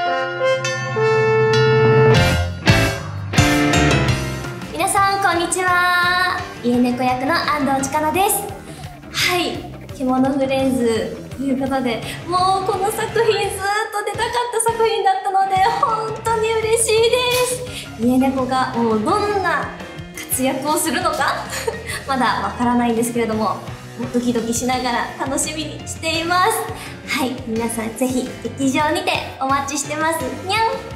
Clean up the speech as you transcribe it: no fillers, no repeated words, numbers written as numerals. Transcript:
皆さんこんにちは。家猫役の安藤千佳奈です。はい、獣フレンズということで、もうこの作品ずっと出たかった作品だったので本当に嬉しいです。家猫がもうどんな活躍をするのかまだわからないんですけれども、ドキドキしながら楽しみにしています。はい、皆さんぜひ劇場にてお待ちしてます。にゃん。